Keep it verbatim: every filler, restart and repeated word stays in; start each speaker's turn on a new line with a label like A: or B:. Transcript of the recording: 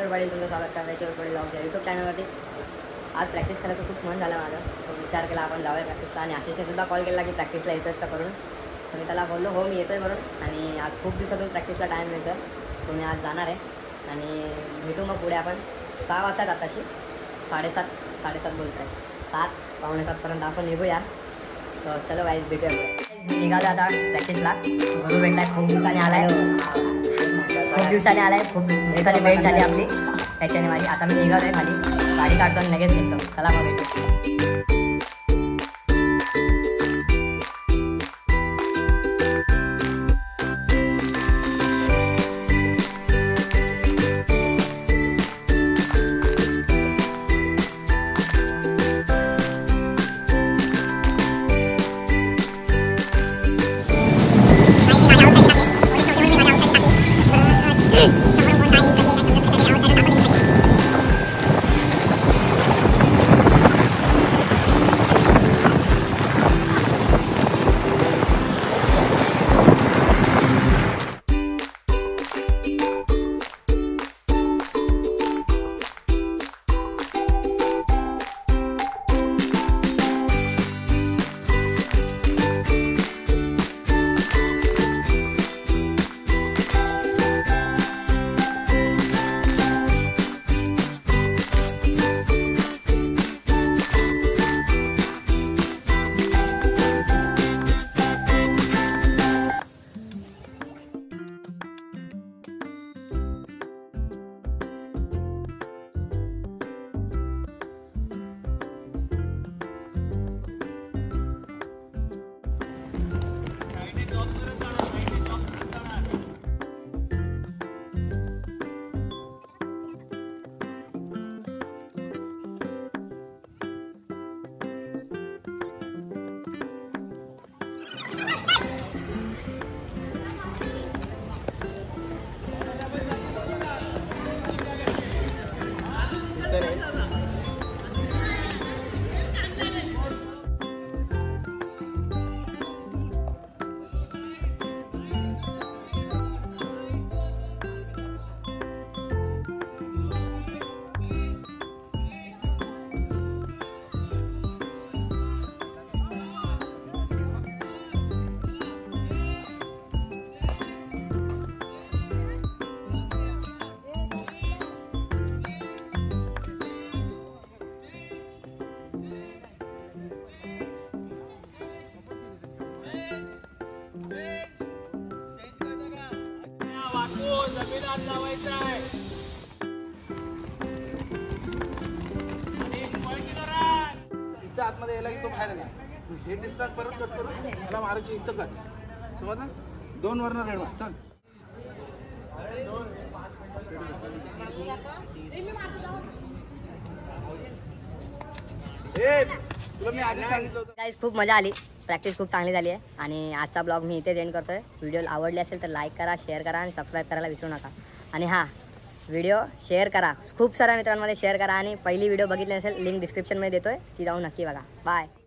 A: पाटील तुमचं स्वागत करता केवळ पाटील ब्लॉग्स यूट्यूब चॅनलवरती। आज प्रॅक्टिस करायचं खूप मन झालं माझं, सो विचार केला आपण जाऊया प्रॅक्टिसला। आणि आशिषने सुद्धा कॉल केला की प्रॅक्टिसला येतोस का करून, सो मी त्याला बोललो हो मी येतो आहे करून। आणि आज खूप दिवसातून प्रॅक्टिसला टाईम मिळतो, सो मी आज जाणार आहे आणि भेटू मग पुढे आपण सहा वाजता आताशी साडेसात साडेसात बोलत आहे सात पावणे सातपर्यंत आपण निघूया। सो चलो वाईज भेटूया। मी निघालो आता प्रॅक्टिसला, गुरु भेटलाय, खूप दिवसाने आलाय खूप दिवसाने आलाय खूप दिवसाने भेट झाली आपली त्याच्याने माझी। आता मी निघालो आहे खाली, गाडी काढतो आणि लगेच निघतो। चला मग भेटू।
B: आतमध्ये यायला की तो बाहेर आला हे डिस्टन्स परत कट करून त्याला मारायची इथं कट समज ना दोन वरनं रेड मार चल। ए तुला मी आधी सांगितलं होतं
A: गाइस, खूप मजा आली, प्रॅक्टिस खूप चांगली झाली आहे। आणि आजचा ब्लॉग मी इथेच एंड करतोय। व्हिडिओ आवडले असेल तर लाईक करा, शेअर करा आणि सबस्क्राईब करायला विसरू नका। आणि हां, व्हिडिओ शेअर करा, खूप साऱ्या मित्रांमध्ये शेअर करा। आणि पहिली व्हिडिओ बघितली असेल लिंक डिस्क्रिप्शनमध्ये देतोय, ती जाऊन नक्की बघा। बाय।